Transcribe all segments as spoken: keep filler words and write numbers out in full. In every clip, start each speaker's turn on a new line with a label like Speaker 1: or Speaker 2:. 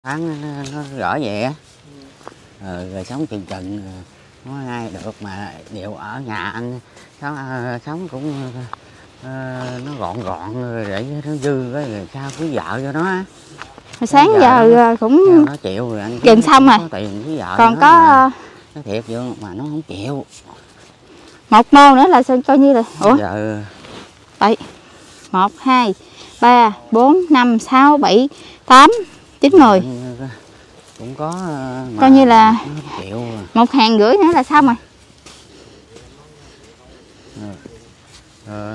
Speaker 1: Bán nó, nó gỡ về á, ừ, rồi sống chừng chừng không có ai được, mà đều ở nhà anh sống, sống cũng uh, nó gọn gọn rồi để nó dư cái rồi sao cưới vợ cho nó á.
Speaker 2: Sáng giờ, giờ cũng
Speaker 1: nó chịu rồi anh
Speaker 2: gần xong rồi,
Speaker 1: có tiền cưới vợ
Speaker 2: còn
Speaker 1: nó
Speaker 2: có
Speaker 1: mà, nó thiệt vô mà nó không chịu.
Speaker 2: Một mô nữa là coi như là ủa
Speaker 1: giờ
Speaker 2: vậy một hai ba bốn năm sáu bảy tám chín mười
Speaker 1: cũng có mà
Speaker 2: coi như là
Speaker 1: chịu
Speaker 2: một hàng rưỡi nữa là xong rồi.
Speaker 1: Ờ. Ờ.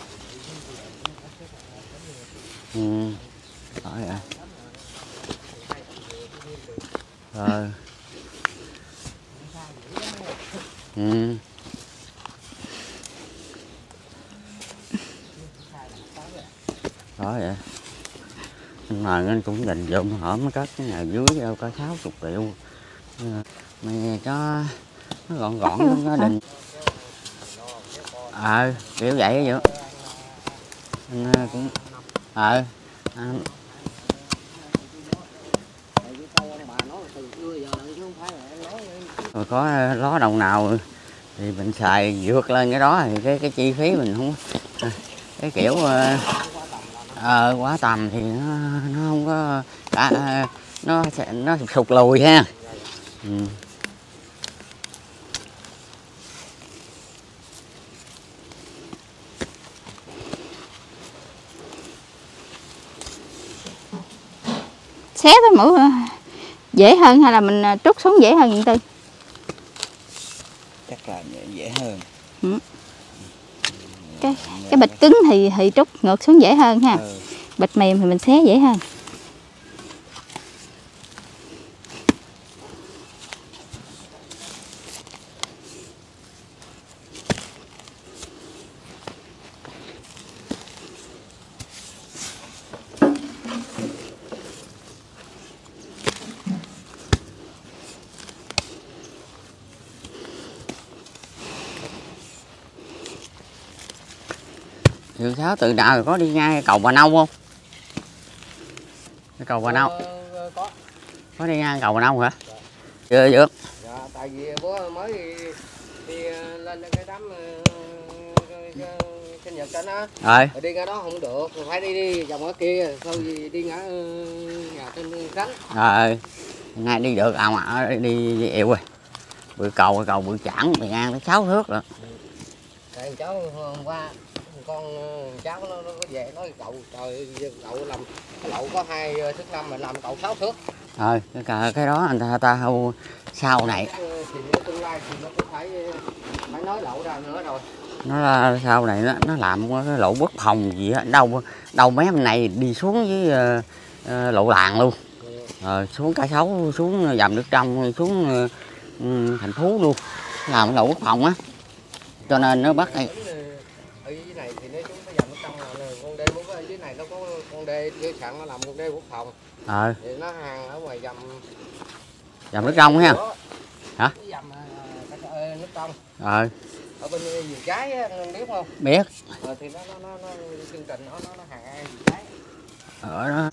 Speaker 1: Ừ. Rồi rồi. Ờ. Ừ. Đó vậy. Mà anh cũng định dụng hổm cất cái nhà dưới có sáu chục triệu. Mày cho nó gọn gọn trong gia đình. Ờ, à, kiểu vậy vậy. Anh cũng ờ à, rồi có ló đồng nào thì mình xài vượt lên cái đó thì cái cái chi phí mình không cái kiểu ờ, quá tầm thì nó nó không có à, nó sẽ nó sụt lùi ha. Ừ.
Speaker 2: Xé tới mũi dễ hơn hay là mình trút xuống dễ hơn vậy Tư?
Speaker 1: Chắc là dễ hơn.
Speaker 2: Ừ. Cái cái bịch cứng thì thì trút ngược xuống dễ hơn ha. Ừ. Bịch mềm thì mình xé dễ hơn.
Speaker 1: Từ Sáu từ nào rồi có đi ngay cầu Bà Nâu không? Cái cầu Bà Nâu. Ờ, có. Có đi ngang cầu Bà Nâu hả? Dạ. Chưa được.
Speaker 3: Dạ, tại vì bữa mới đi, đi lên cái đám sinh nhật trên á.
Speaker 1: Rồi.
Speaker 3: Đi ngay đó không được, phải đi đi vòng ở kia, thôi gì đi ngã nhà trên Khánh.
Speaker 1: Rồi. Ngay đi được à mà đi, đi eo rồi. Bự cầu cầu bự chảng bề ngang tới sáu thước rồi.
Speaker 3: Tại cháu hôm qua con cháu nó, nó có về nói cậu trời cậu làm cái lậu có hai thước năm mà làm cậu sáu thước.
Speaker 1: Rồi cái, cái đó anh ta ta hâu sau này
Speaker 3: thì nó tương lai thì nó cũng phải phải nói lậu ra nữa rồi.
Speaker 1: Nó là sau này nó nó làm cái lộ bất phòng gì á, đâu đâu mấy hôm này đi xuống với uh, uh, lộ làng luôn. Rồi xuống Cả Sáu, xuống Dầm Nước Trong, xuống uh, Thành Phú luôn, làm cái lộ quốc phòng á, cho nên nó bắt đây.
Speaker 3: Ở dưới này thì nói chúng cái Dầm Nước Trong là con đê muốn ở dưới này nó có con đê dưới sẵn nó làm con đê quốc phòng. Ờ. Thì nó hàng ở ngoài Dầm
Speaker 1: Dầm Nước Trong ha. Hả?
Speaker 3: Dầm Nước Trong.
Speaker 1: Ờ.
Speaker 3: Ở bên vườn trái á, anh biết không?
Speaker 1: Biết.
Speaker 3: Ờ, thì nó nó nó, nó chương trình nó nó nó hàng ăn vườn trái.
Speaker 1: Ở đó.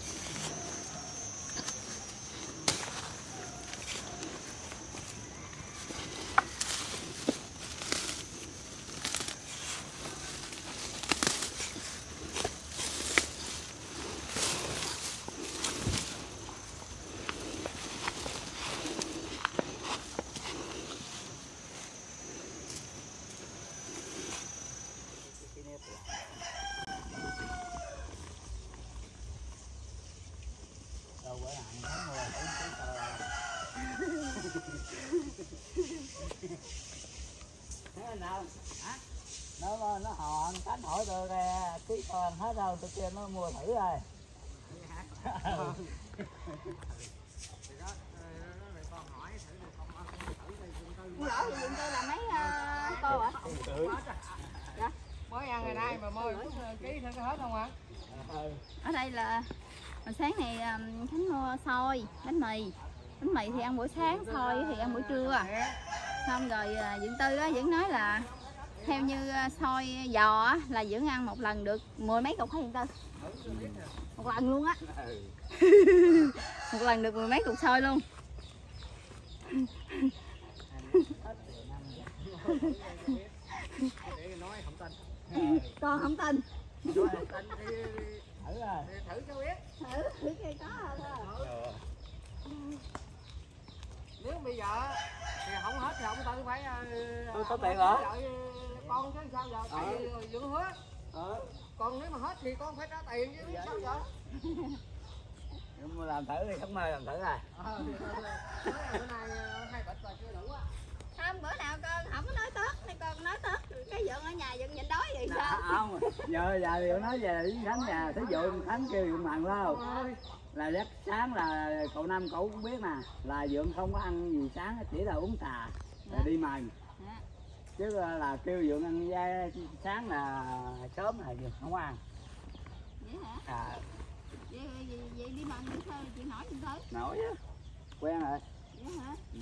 Speaker 3: Nào, hả? Nó nó hòn cánh hỏi tôi ra tí con hết đâu, tôi kia nó mua thử rồi.
Speaker 2: Mua lỗ thì tôi là mấy uh, tô ạ? Dạ.
Speaker 3: Mới ăn ngày nay mà mười ký thôi có hết không ạ?
Speaker 2: Ở đây là hồi sáng này um, Khánh mua xôi, bánh mì. Bánh mì thì ăn buổi sáng, xôi thì ăn buổi trưa. Xong rồi uh, Dượng Tư á, vẫn nói là theo như xôi giò á, là dưỡng ăn một lần được mười mấy cục hay gì Tư? Một lần luôn á. Một lần được mười mấy cục xôi luôn. Con không tin.
Speaker 3: Thử rồi. Thử cho biết.
Speaker 2: Thử thử cây có thôi.
Speaker 3: Nếu bây giờ thì không hết thì ông Tư phải
Speaker 1: tôi có tiền hả?
Speaker 3: Con chứ sao giờ tại vì dưỡng hứa. Ờ. Còn nếu mà hết thì con phải trả tiền chứ sao vậy?
Speaker 1: Nhưng mà làm thử thì không mơ làm thử rồi.
Speaker 3: Ờ, bữa nay hai bịch là chưa đủ á.
Speaker 2: Không, bữa nào con không có nói tốt thì con nói tốt cái vợ ở nhà vẫn nhịn đói vậy sao?
Speaker 4: Không, giờ giờ điều nói về với Khánh nhà thí dụ Khánh kêu Dượng mặn phải không? Là giấc sáng là cậu Năm cậu cũng biết nè, là Dượng không có ăn gì sáng, chỉ là uống trà rồi đi mần. Chứ là kêu Dượng ăn da sáng là sớm là Dượng không ăn.
Speaker 2: Vậy hả?
Speaker 4: À,
Speaker 2: Vậy, vậy, vậy đi mần đi sao chị hỏi gì thôi?
Speaker 4: nổi á, quen rồi.
Speaker 2: Vậy hả?
Speaker 4: Ừ.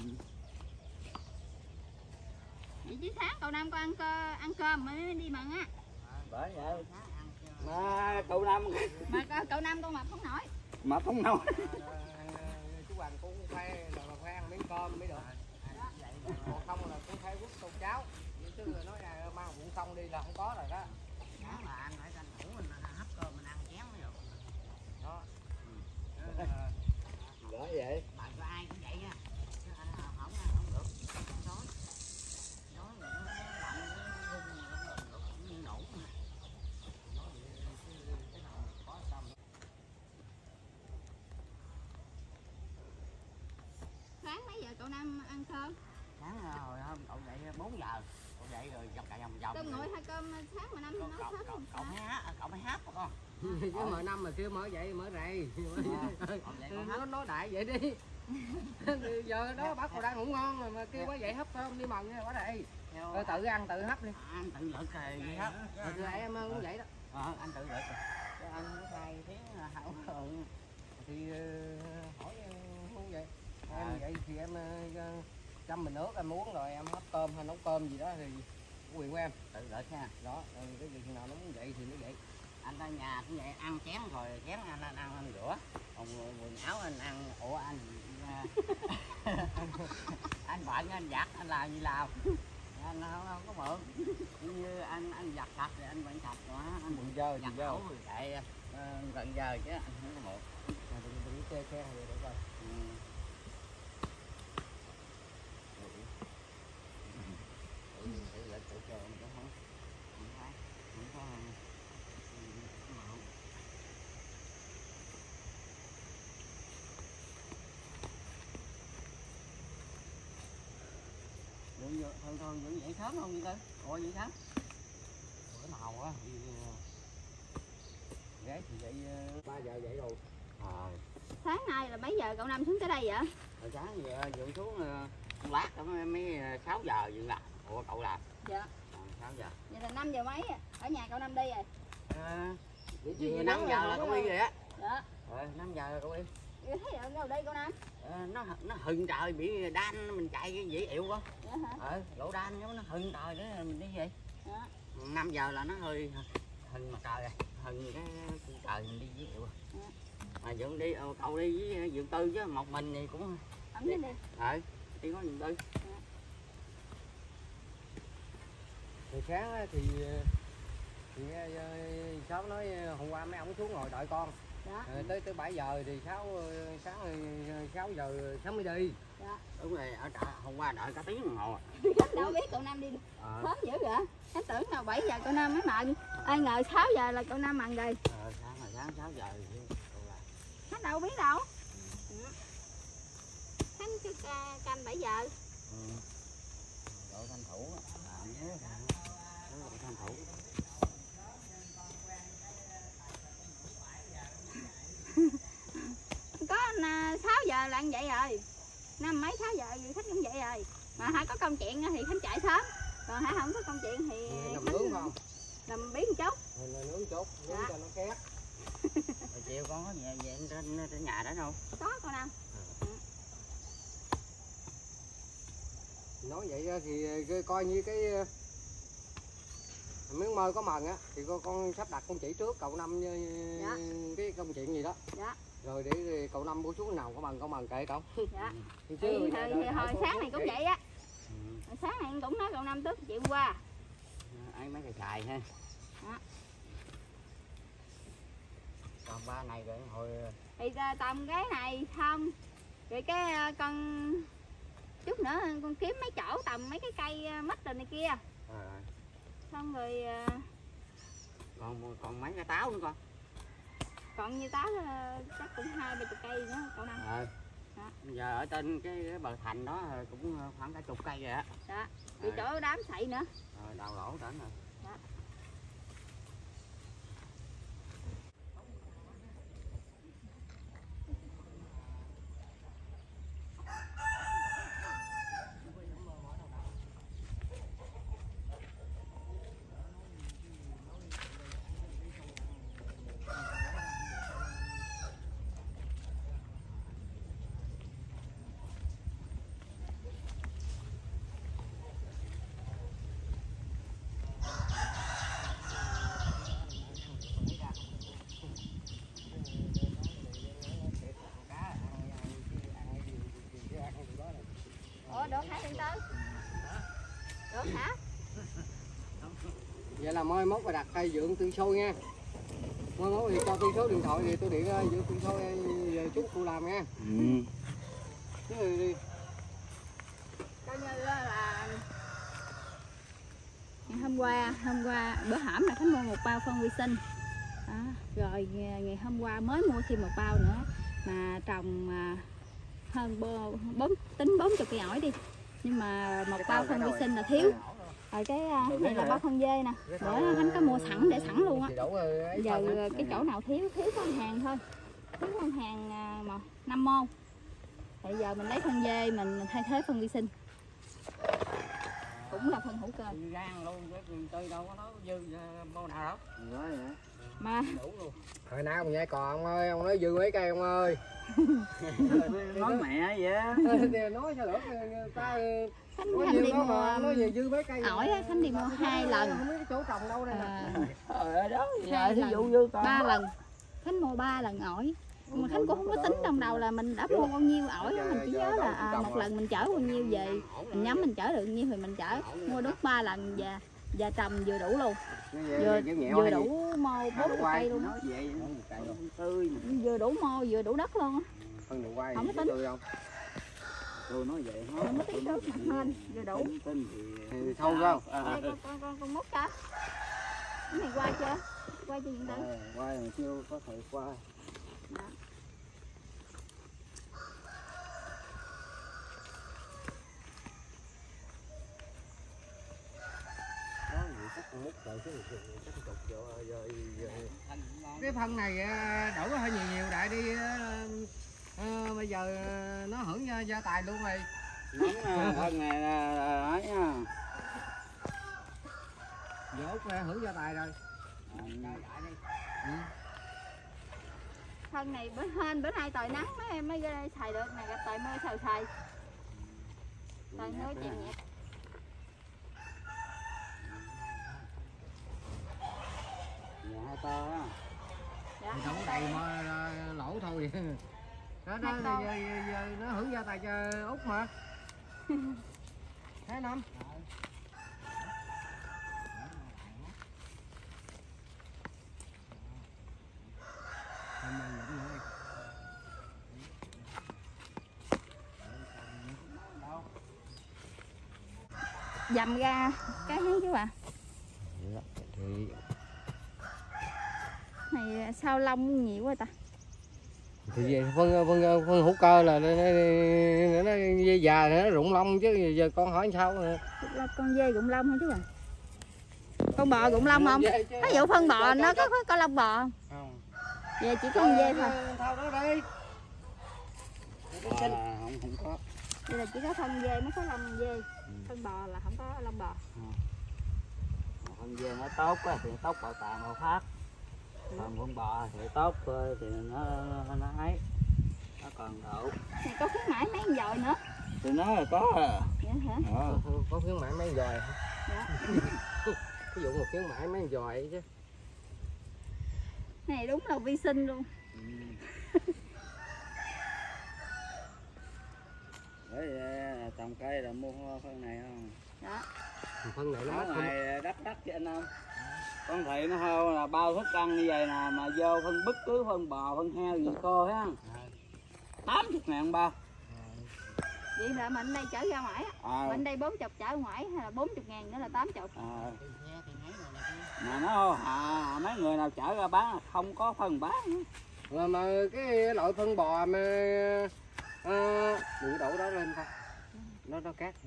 Speaker 2: Vậy chứ sáng cậu Năm có ăn cơ, ăn cơm mới đi mần á.
Speaker 4: Bởi vậy mà cậu Năm
Speaker 2: Mà cậu Năm con mập không nổi.
Speaker 4: mập không nổi.
Speaker 3: Chú Hoàng cũng phải là phải ăn miếng cơm mới được. Còn không là cũng phải quất tô cháo. Chứ nói là mang bụng không đi là không có rồi đó.
Speaker 1: Sáng là anh phải tranh thủ mình hấp cơm mình ăn chén mới được.
Speaker 3: Đó.
Speaker 4: Bởi vậy.
Speaker 1: Bà cho ai cũng vậy nha. Chứ anh không không được. Không đói. Đói rồi nó lạnh nó rung như nổ.
Speaker 2: Sáng mấy giờ cậu Năm ăn cơm?
Speaker 1: Sáng hồi hôm cậu dậy bốn giờ. Cậu dậy rồi vòng cả vòng vòng.
Speaker 2: Cơm nguội hay cơm sáng mà Năm thì nấu sớm không
Speaker 1: Cậu
Speaker 2: sao?
Speaker 1: mới hát, cậu mới hát con.
Speaker 3: Chứ mở năm mà kêu mở vậy mở rày. Nó nói đại vậy đi. Giờ đó bác còn đang ngủ ngon rồi mà kêu quá vậy hấp cơm đi mần nha quá đây. Rồi tự ăn tự hấp đi.
Speaker 1: Anh tự lực rồi vậy hết.
Speaker 3: Rồi em cũng vậy đó.
Speaker 1: Ờ, anh tự lực rồi. Cho anh nó khai tiếng hảo hận.
Speaker 3: Thì hỏi không vậy. Em vậy thì em chăm mình nước em uống rồi em hấp cơm hay nấu cơm gì đó thì quyền của em.
Speaker 1: Tự lực nha.
Speaker 3: Đó, cái gì nào nó muốn vậy thì nó vậy.
Speaker 1: Anh ra nhà cũng vậy, ăn chén rồi chén anh anh ăn anh rửa, còn quần áo anh ăn. Ủa anh anh bận anh giặt anh làm gì làm, anh không, không có mượn. Như anh anh giặt sạch thì anh vẫn sạch quá, anh
Speaker 3: Đừng dơ,
Speaker 1: giặt
Speaker 3: đừng dơ.
Speaker 1: ẩu rồi vậy uh, gần giờ chứ anh không có mượn.
Speaker 3: Đừng đừng khe khe vậy để coi.
Speaker 1: Ừ. Tự tự lực tự cho em cũng không không phải không có mượn. Thường thường vẫn dậy sớm không vậy Tư? Ủa vậy sớm?
Speaker 3: Bữa nào á thì ghé thì dậy ba giờ dậy rồi.
Speaker 1: Ờ.
Speaker 2: Sáng nay là mấy giờ cậu Năm xuống tới đây vậy?
Speaker 1: Hồi sáng giờ dượng xuống một lát đó mới sáu giờ dượng làm. Ủa cậu làm?
Speaker 2: Dạ.
Speaker 1: À, sáu giờ.
Speaker 2: Vậy là năm giờ mấy ở nhà cậu Năm đi rồi?
Speaker 1: À, năm giờ là cậu đi rồi á.
Speaker 2: Dạ.
Speaker 1: Rồi năm giờ là cậu đi.
Speaker 2: Thấy ở đâu đây cậu Năm?
Speaker 1: À, nó nó hừng trời bị đan mình chạy cái dễ ịu quá.
Speaker 2: Dạ hả?
Speaker 1: Ờ, lỗ đan nó hừng trời để mình đi vậy.
Speaker 2: Dạ.
Speaker 1: năm giờ là nó hơi hừng mặt trời rồi. Hừng cái trời mình đi dễ ịu rồi.
Speaker 2: Dạ.
Speaker 1: Mà dượng đi cậu đi với dượng Tư chứ một mình thì cũng
Speaker 2: Ẩm đi đi.
Speaker 1: ờ đi có dượng Tư.
Speaker 3: Thì sáng á, thì thì Sáu nói hôm qua mấy ông xuống ngồi đợi con.
Speaker 2: Dạ.
Speaker 3: À, tới tới bảy giờ thì sáu sáu sáu giờ sáu mới đi.
Speaker 2: Dạ.
Speaker 1: Đúng rồi, ở trọ hôm qua đợi cả tiếng đồng hồ.
Speaker 2: Khách đâu biết cậu Năm đi
Speaker 1: Ờ.
Speaker 2: sớm dữ vậy? Khách tưởng nào bảy giờ cậu Năm mới mần. Ai ngờ sáu giờ là cậu Năm mần rồi.
Speaker 1: Ờ, sáng là sáng sáu giờ thì cậu làm.
Speaker 2: Khách đâu biết đâu. Ừ. Khách cứ ca, canh bảy giờ.
Speaker 1: Ừ. Độ tranh thủ làm nhớ độ tranh thủ.
Speaker 2: Có sáu giờ là ăn vậy rồi. Năm mấy sáu giờ thì khách cũng vậy rồi. Mà hả có công chuyện thì Khánh chạy sớm. Còn hả không có công chuyện thì
Speaker 3: Nằm nướng không?
Speaker 2: Làm biến một chút.
Speaker 3: Rồi nướng chút, nướng
Speaker 2: Dạ.
Speaker 3: cho nó khét.
Speaker 1: Rồi chiều con có về về trên trên nhà đó đâu?
Speaker 2: Có con đâu.
Speaker 3: Nói vậy thì coi như cái miếng mơi có mần á thì con, con sắp đặt con chỉ trước cậu Năm
Speaker 2: Dạ.
Speaker 3: cái công chuyện gì đó.
Speaker 2: Dạ.
Speaker 3: Rồi để cậu Năm bố chú nào có mần có mần kệ cậu.
Speaker 2: Dạ.
Speaker 3: Thì,
Speaker 2: thì, thì, thì, thì hồi sáng này cũng vậy á. Hồi sáng này cũng nói cậu Năm tức chuyện qua.
Speaker 1: Ấy mấy cái xài ha.
Speaker 2: Đó.
Speaker 1: Còn ba này rồi hồi
Speaker 2: Thì tầm cái này xong rồi cái con chút nữa con kiếm mấy chỗ tầm mấy cái cây mít rồi này kia.
Speaker 1: rồi,
Speaker 2: Xong rồi
Speaker 1: còn còn mấy cái táo nữa con.
Speaker 2: còn như táo chắc cũng hai ba chục cây nữa cậu Năm.
Speaker 1: Rồi.
Speaker 2: Đó.
Speaker 1: Giờ ở trên cái, cái bờ thành đó cũng khoảng cả chục cây rồi á.
Speaker 2: Dạ. Vì chỗ đám sậy nữa.
Speaker 1: Rồi đào lỗ đến rồi.
Speaker 2: Dạ. Ủa được hả Điện Tư? Được hả?
Speaker 3: Vậy là mai mốt phải đặt cây dưỡng tương xôi nha. Mai mốt thì cho tôi số điện thoại thì tôi điện dưỡng tương xôi về chút tôi làm nha.
Speaker 1: Ừ.
Speaker 3: Chứ đi.
Speaker 2: Coi như là ngày hôm qua hôm qua bữa hổm là Khánh mua một bao phân vi sinh đó. Rồi ngày hôm qua mới mua thêm một bao nữa mà trồng hơn bốn tính bốn chục cây ổi đi, nhưng mà một bao phân vi sinh là thiếu. Rồi cái này là bao phân dê nè, bữa Khánh có mua sẵn để sẵn luôn á. Giờ cái chỗ nào thiếu thiếu con hàng thôi, thiếu con hàng mà năm môn. Bây giờ mình lấy phân dê mình thay thế phân vi sinh, cũng là phân hữu cơ.
Speaker 1: Rang luôn chứ tôi đâu có nói dư bao nào đâu.
Speaker 2: Mà
Speaker 3: đủ luôn. Hồi nào mình nghe còn ông ơi, ông nói dư mấy cây ông ơi.
Speaker 4: Nói mẹ vậy á.
Speaker 3: Nói sao được ta
Speaker 2: Khánh, Khánh đi mua
Speaker 3: nói về dư mấy cây
Speaker 2: ổi á, Khánh đi mua hai lần.
Speaker 3: Không biết cái chỗ trồng đâu đây nè.
Speaker 4: Ờ đó,
Speaker 2: Hai
Speaker 4: thí
Speaker 2: lần.
Speaker 4: dụ như con
Speaker 2: Ba lần Khánh mua ba lần ổi, mà Khánh cũng không có tính trong đầu là mình đã mua bao nhiêu ổi, mình chỉ nhớ là à, một lần mình chở bao nhiêu về, mình nhắm mình chở được nhiêu thì mình chở. Mua đúng ba lần và và trồng vừa đủ luôn, vừa vừa đủ mô bốn chục cây luôn,
Speaker 4: nói vậy tươi
Speaker 2: vừa đủ mô vừa đủ đất luôn á.
Speaker 3: Phân đường quay
Speaker 2: Không có tính.
Speaker 3: tươi không?
Speaker 4: tôi nói vậy
Speaker 2: Không có tí nước mặt hên vừa đủ.
Speaker 4: tin
Speaker 3: Thì thôi không?
Speaker 2: Đây, con con con con múc cho. Cái này qua chưa? Qua chưa Điện Tử?
Speaker 4: qua mà chưa có thời qua.
Speaker 2: Đó.
Speaker 3: Cái phân này đổ hơi nhiều nhiều đại đi, à, bây giờ nó hưởng gia, gia tài luôn rồi.
Speaker 4: Nóng phân này là ấy nha.
Speaker 3: Dốt ra hưởng gia tài rồi. Ừ.
Speaker 2: Phân này bữa hên bữa nay trời nắng mấy em mới xài được này, gặp trời mưa xào xài. Trời mưa chèn nhẹ.
Speaker 4: Nhà to á.
Speaker 2: Dạ.
Speaker 3: Thì đổ đầy mà lỗ thôi. Đó đó giờ, giờ, giờ nó hưởng gia tài cho Út mà. Thấy Năm.
Speaker 2: Dầm ra cái thấy chứ bà.
Speaker 3: Thì
Speaker 2: Này sao lông nhiều quá ta.
Speaker 3: thì về phân phân phân hữu cơ là nó, nó, nó dây già nó rụng lông chứ giờ con hỏi sao nữa.
Speaker 2: Là con dê rụng lông hả chứ bà? Con bò rụng lông không? Ví dụ phân bò nó có có, có lông bò không?
Speaker 3: Không.
Speaker 2: Về chỉ có con dê thôi.
Speaker 3: Thao đó đi.
Speaker 4: À, không không có.
Speaker 2: Đây là chỉ có phân dê mới có lông dê. Phân bò là không có lông bò.
Speaker 4: Phân dê nó tốt á thì tốt bò tàn bò phát. Còn con bò thì tốt thôi thì nó nó, nó ấy. Nó còn đậu.
Speaker 2: Thì có khuyến mãi mấy con dồi nữa.
Speaker 4: Thì nó là có à.
Speaker 2: Vậy hả?
Speaker 4: Ờ.
Speaker 3: Có khuyến mãi mấy rồi.
Speaker 2: Dạ.
Speaker 3: ví dụ một khuyến mãi mấy giỏi chứ.
Speaker 2: Này đúng là vi sinh luôn.
Speaker 4: Ừ. Bởi vậy trồng cây là mua phân này không?
Speaker 2: Đó.
Speaker 3: Phân này nó
Speaker 4: Ở
Speaker 3: mất không?
Speaker 4: ngoài đất đất chứ anh không? Con thị nó heo là bao thức ăn như vậy nè, mà vô phân bất cứ phân bò, phân heo gì cô ha. tám mươi ngàn bao.
Speaker 2: Vậy là mình đây chở ra ngoài á.
Speaker 4: À.
Speaker 2: Mình đây bốn mươi chở ngoài hay là bốn mươi ngàn nữa là tám mươi.
Speaker 4: À. Mà nó à, mấy người nào chở ra bán là không có phân bán nữa.
Speaker 3: Mà, mà cái loại phân bò mà à, đừng đổ đó lên thôi. Nó nó cát.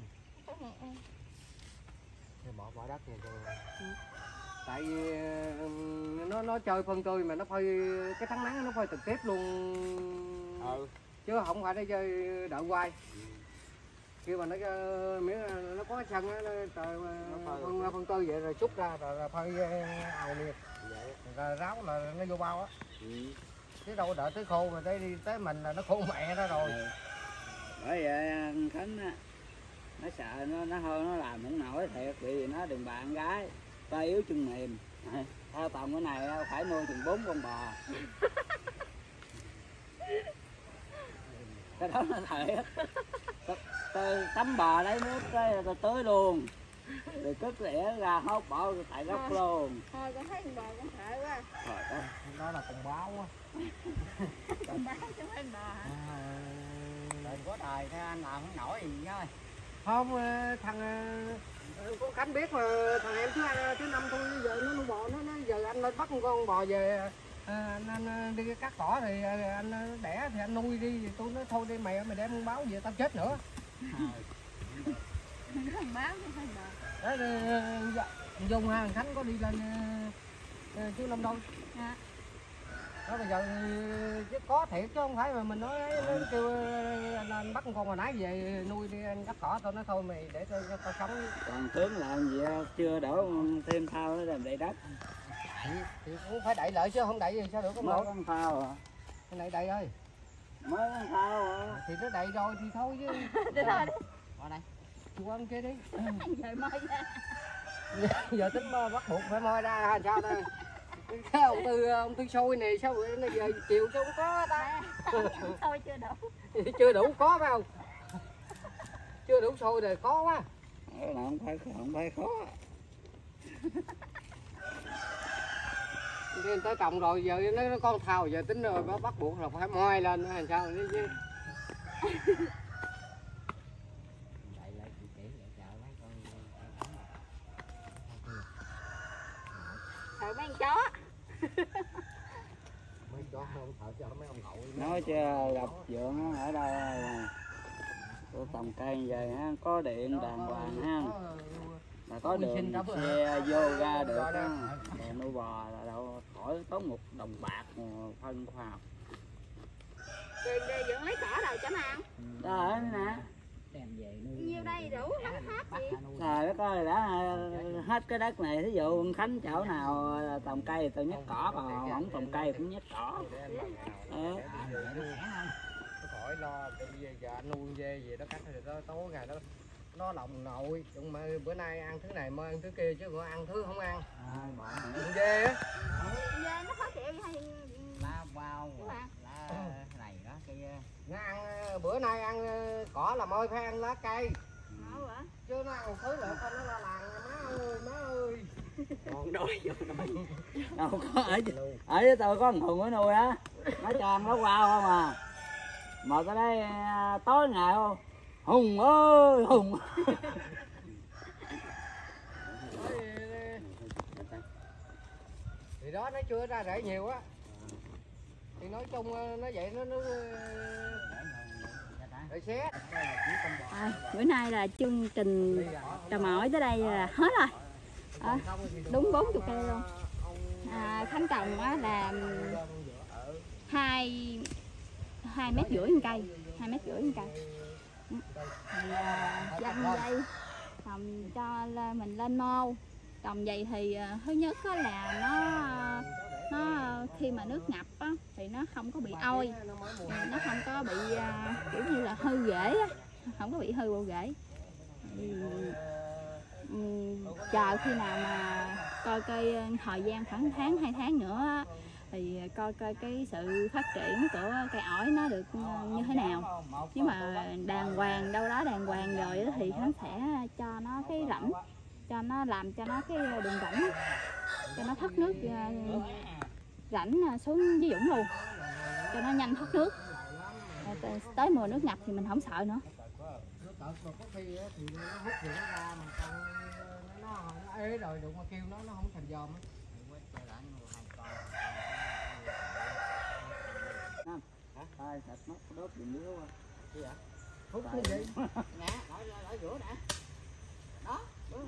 Speaker 3: Bỏ bỏ đất này rồi. Tại vì nó nó chơi phân tươi mà nó phơi cái tháng nắng nó phơi trực tiếp luôn. Ừ. Chứ không phải để chơi đợi quay. Khi mà nó miếng nó có sân nó trời phân phân tươi vậy rồi trút ra rồi phơi ào liền. Rồi ráo là nó vô bao á. Ừ. Chứ đâu đợi tới khô mà tới đi tới mình là nó khô mẹ đó rồi. Ừ.
Speaker 4: Bởi vậy anh Khánh á, nó sợ nó nó hơn nó làm không nổi thiệt, vì nó đừng bạn gái tay yếu chân mềm. Theo tầm cái này phải nuôi chừng bốn con bò. Cái đó nó thiệt. Từ tắm bò lấy nước cái rồi tưới luôn, rồi cất lẻ ra hốt bỏ tại gốc luôn.
Speaker 2: Thôi con thấy con bò con sợ quá.
Speaker 4: Rồi đó.
Speaker 3: Đó là con báo á.
Speaker 2: Con báo chứ không phải bò hả?
Speaker 1: Đừng có đời theo anh làm không nổi gì thôi.
Speaker 3: Không, thằng con Khánh biết mà thằng em thứ hai thứ năm thôi, giờ nó nuôi bò nó nó giờ anh lên bắt con bò về à, anh, anh đi cắt cỏ thì anh đẻ thì anh nuôi đi, tôi nói thôi đi mày mày đem con báo về tao chết nữa.
Speaker 2: Con báo chứ không bò.
Speaker 3: Đó Dung ha, thằng Khánh có đi lên chú Lâm đâu.
Speaker 2: À.
Speaker 3: Đó bây giờ chứ có thiệt chứ không phải mà mình nói nó kêu anh, anh bắt con hồi nãy về nuôi đi anh cắt cỏ, tôi nói thôi mày để tôi tao sống.
Speaker 4: Còn tướng làm gì chưa đổ thêm thao nó làm đầy đất.
Speaker 3: Đậy thì cũng phải đậy lại chứ không đậy thì sao được, có
Speaker 4: Mới
Speaker 3: một
Speaker 4: con thao à.
Speaker 3: cái này đậy ơi.
Speaker 4: Mới con thao à.
Speaker 3: Thì nó đậy rồi thì thôi chứ.
Speaker 2: Đi thôi đi.
Speaker 3: Qua đây. Qua bên kia đi.
Speaker 2: Giờ moi ra.
Speaker 3: Giờ tính bắt buộc phải moi ra hay sao đây? Cái ông tư ông tư xôi này sao nó giờ chiều chứ không có ta.
Speaker 2: Thôi chưa đủ.
Speaker 3: Chưa đủ có phải không? Chưa đủ xôi rồi khó quá.
Speaker 4: Cái này không phải không phải khó.
Speaker 3: Người ta trồng rồi giờ nó con thao giờ tính rồi bắt buộc là phải moi lên hay sao đấy chứ.
Speaker 2: Sợ mấy con chó.
Speaker 3: Mấy chó không sợ cho mấy ông hậu.
Speaker 4: Nói chưa gặp Dượng ở đâu tôi trồng cây như vậy ha, có điện đàng hoàng ha, là có đường xe vô ra được á. Còn nuôi bò là đâu khỏi tốn một đồng bạc phân khoa học.
Speaker 2: Dượng lấy cỏ đâu cho nào?
Speaker 4: Đó nè.
Speaker 2: Nhiêu đây đủ không hết gì.
Speaker 4: Trời đất ơi, đã hết cái đất này, thí dụ Khánh chỗ nào trồng cây thì tôi nhắc cỏ, còn không trồng cây cũng nhắc cỏ. Ờ.
Speaker 3: Khỏi lo bây giờ anh nuôi dê gì đó cắt thì đó tối ngày đó nó lòng nội, nhưng mà bữa nay ăn thứ này mai ăn thứ kia chứ còn ăn thứ không ăn. Con dê á.
Speaker 2: Dê nó khó chịu hay
Speaker 1: Lá bao, lá này đó kia.
Speaker 3: Nó ăn bữa nay ăn cỏ là môi phải ăn lá cây.
Speaker 2: Đâu hả?
Speaker 3: Chứ nó ăn thứ lại con nó la làng má ơi má ơi.
Speaker 4: Còn đói vô đói. Đâu có ở ở với tôi có một thùng ở nuôi á, nó cho ăn nó qua không à. Mà tới đây tối ngày không Hùng ơi Hùng.
Speaker 3: Thì đó nó chưa ra rễ nhiều á, thì nói chung nó vậy nó nó để xé.
Speaker 2: À, bữa nay là chương trình trà mỏi tới đây là hết rồi. À, đúng bốn mươi cây luôn. À, Khánh trồng á là hai hai mét rưỡi một cây, hai mét rưỡi một cây. Thì uh, dăm dây trồng cho mình lên mô. Trồng vậy thì uh, thứ nhất á là nó nó khi mà nước ngập á thì nó không có bị ôi, nó không có bị uh, kiểu như là hư rễ á, không có bị hư bộ rễ. Thì, um, chờ khi nào mà coi coi thời gian khoảng tháng hai tháng nữa thì coi coi cái sự phát triển của cây ổi nó được như thế nào. Nếu mà đàng hoàng đâu đó đàng hoàng rồi thì hắn sẽ cho nó cái rãnh, cho nó làm cho nó cái đường rãnh, cho nó thoát nước rãnh xuống dưới vũng luôn, cho nó nhanh thoát nước. Tới mùa nước ngập thì mình không sợ nữa.
Speaker 3: Có khi thì nó hút thì nó ra, mà còn nó nó ế rồi đụng mà kêu nó nó không thành giòm á.
Speaker 4: Thôi sạch mất đốt dùng nước quá.
Speaker 3: Gì vậy? Hút cái gì?
Speaker 1: Nè, lại lại rửa nè. Đó, rửa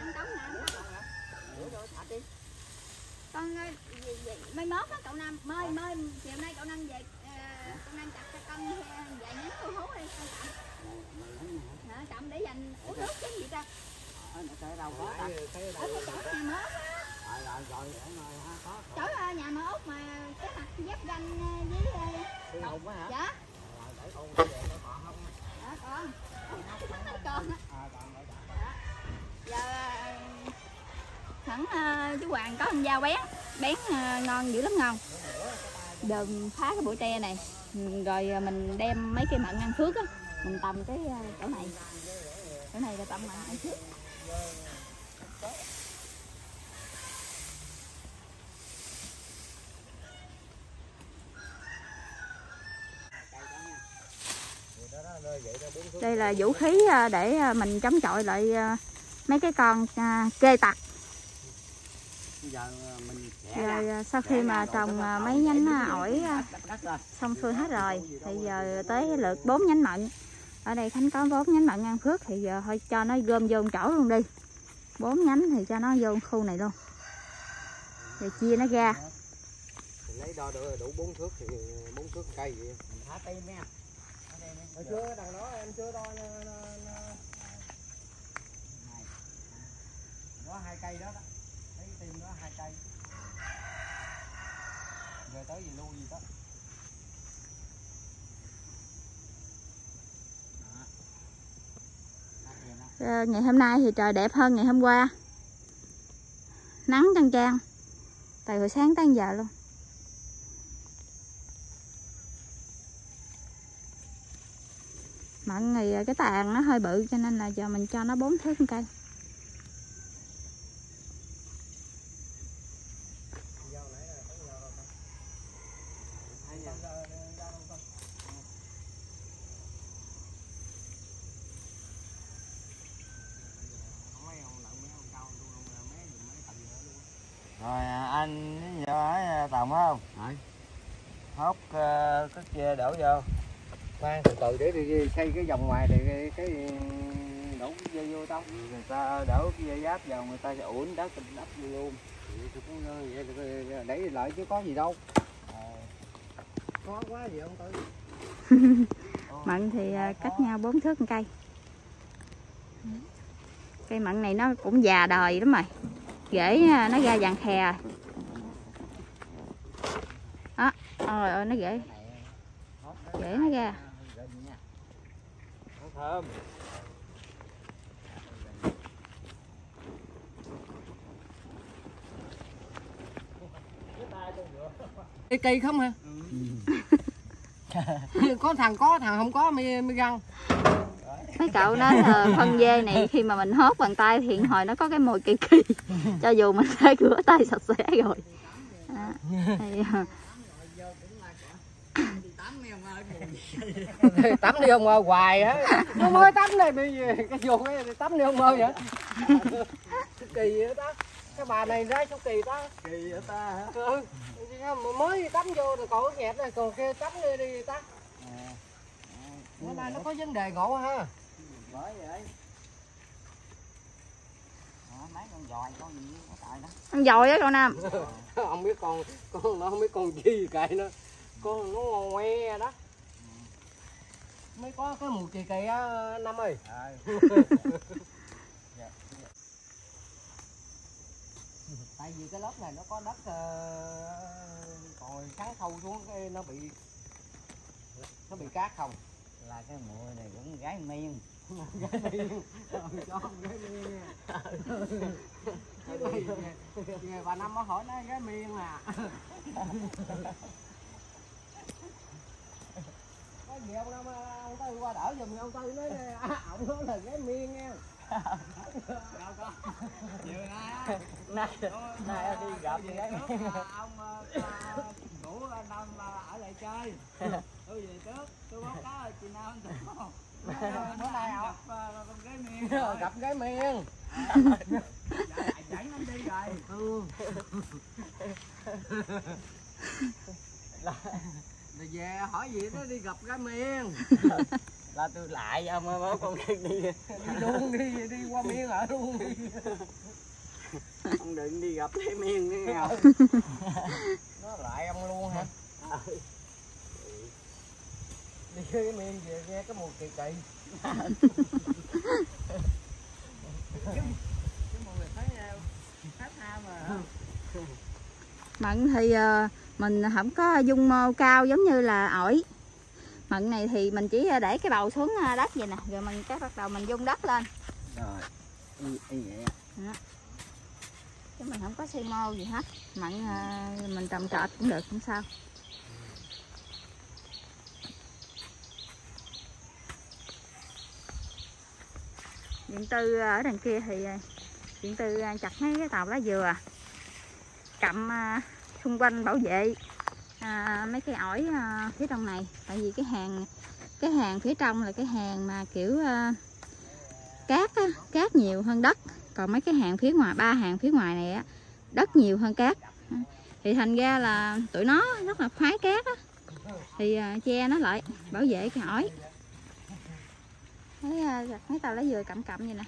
Speaker 1: rồi sạch đi.
Speaker 2: Con mai mốt á cậu Năm, mai mai chiều nay cậu Năm về cậu Năm chặt cho con vài nhánh cô hú đi con chậm. Hả, chậm để dành uống nước chứ gì ta.
Speaker 4: Ở nó đâu có ta.
Speaker 2: Ở cái chỗ nhà mớ á.
Speaker 4: Rồi rồi rồi ở nơi ha có.
Speaker 2: Chỗ nhà mớ Út mà cái mặt giáp ranh với
Speaker 4: Đi hùng á hả?
Speaker 2: dạ.
Speaker 4: Rồi để con về nó còn không.
Speaker 2: Dạ con. Con á.
Speaker 4: À còn rồi.
Speaker 2: Giờ sẵn uh, chú Hoàng có con dao bén bén uh, ngon dữ lắm, ngon. Đừng phá cái bụi tre này, rồi mình đem mấy cây mận ăn phước á, mình tầm cái uh, chỗ này, chỗ này là tầm mận ăn phước. Đây là vũ khí để mình chống chọi lại mấy cái con kê tặc.
Speaker 4: Giờ mình
Speaker 2: rồi sau khi mà trồng mấy nhánh ổi xong xuôi hết rồi thì giờ tới lượt bốn nhánh mận. Ở đây Khánh có bốn nhánh mận ăn phước thì giờ thôi cho nó gom vô một chỗ luôn đi. Bốn nhánh thì cho nó vô khu này luôn, rồi chia nó ra.
Speaker 3: Lấy đo đủ, đủ bốn thước thì bốn thước cây vậy.
Speaker 4: mình thả tim nha.
Speaker 3: Hồi chưa đằng đó em chưa đo nó, nó, nó... Đó hai cây đó đó. Lấy cái tim đó hai cây. Rồi tới gì lui gì đó.
Speaker 2: À, ngày hôm nay thì trời đẹp hơn ngày hôm qua. Nắng chang chang từ hồi sáng tới giờ luôn. Mận thì cái tàn nó hơi bự cho nên là giờ mình cho nó bốn thước cây.
Speaker 4: Rồi anh với ở Tòng không?
Speaker 3: Rồi.
Speaker 4: Hốt uh, cái kia đổ vô.
Speaker 3: Khoan từ từ để đi xây cái vòng ngoài thì cái, cái đổ vô vô tao.
Speaker 4: Người ta đổ cái dây giáp vào người ta sẽ ủn đất mình đắp vô luôn.
Speaker 3: Để lại chứ có gì đâu. Có quá gì không tới.
Speaker 2: Mận thì cách nhau bốn thước một cây. Cây mận này nó cũng già đời lắm rồi. Rễ nó ra vàng khè rồi. Đó, rồi ơi nó rễ. Rễ nó ra.
Speaker 4: Thơm.
Speaker 3: Cây cây không hả? Ừ. Có thằng có thằng không có mới mới găng.
Speaker 2: Mấy cậu nói là phân dê này khi mà mình hốt bằng tay thì hồi nó có cái mùi kỳ kỳ. Cho dù mình đã rửa tay sạch sẽ rồi. À, thì...
Speaker 3: Tắm đi ông ơi hoài á. Nó mới tắm này bây giờ cái vô cái tắm đi ông ơi vậy. Kỳ vậy đó. Cái bà này ra số kỳ đó.
Speaker 4: Kỳ vậy ta hả?
Speaker 3: Ừ. Mới tắm vô rồi còn nhẹt này còn kia tắm đi đi ta. Bữa nay nó có vấn đề ngộ ha.
Speaker 4: Bởi vậy. Đó, mấy con dòi con gì có tại đó.
Speaker 2: Con dòi á cậu Nam.
Speaker 3: Không biết con con nó không biết con gì kệ nó. Con nó ngon ngoe đó. Mới có cái mùi kỳ kỳ á Năm ơi.
Speaker 4: À.
Speaker 3: Tại vì cái lớp này nó có đất uh, còn sáng sâu xuống cái nó bị nó bị cát không.
Speaker 4: Là cái mùi này cũng gái miên.
Speaker 3: Gái miên. Cho gái miên. chứ mày về, về bà Năm mới hỏi nó gái miên à. Có gì ông Năm ông Tư qua đỡ giùm ông Tư nói ổng nói là gái miên nha.
Speaker 4: Đâu có. Chiều nay nay nay đi gặp gì đấy. Ông ngủ anh Năm ở lại chơi. Tôi về trước, tôi báo cáo chị Năm anh Tư. Bữa nay gặp con gái miên.
Speaker 3: Gặp gái miên.
Speaker 4: Dẫn anh đi rồi.
Speaker 3: Ừ. Rồi về hỏi gì nó đi gặp gái miên.
Speaker 4: Là tôi lại ông báo con đi đi
Speaker 3: Đi luôn đi, đi qua miên ở luôn đi.
Speaker 4: Ông đừng đi gặp cái miên nữa nghe.
Speaker 3: Nó lại ông luôn hả? Đi cái miên về nghe cái mùi kỳ kỳ.
Speaker 4: Cái mùi thấy hết ham mà.
Speaker 2: Mận thì uh, mình không có dung mô cao giống như là ổi. Mận này thì mình chỉ để cái bầu xuống đất vậy nè, rồi mình cái bắt đầu mình dung đất lên.
Speaker 4: Rồi, y, y vậy
Speaker 2: đó. Chứ mình không có xây mô gì hết. Mận uh, mình trồng trọt cũng được, không sao. Điện Tư ở đằng kia thì Điện Tư chặt mấy cái tàu lá dừa cặm uh, xung quanh bảo vệ à, mấy cái ổi uh, phía trong này. Tại vì cái hàng cái hàng phía trong là cái hàng mà kiểu uh, cát á, cát nhiều hơn đất. Còn mấy cái hàng phía ngoài, ba hàng phía ngoài này á, đất nhiều hơn cát. Thì thành ra là tụi nó rất là khoái cát á. Thì uh, che nó lại bảo vệ cái ổi. Mấy, uh, mấy tàu lá dừa cặm cặm vậy nè.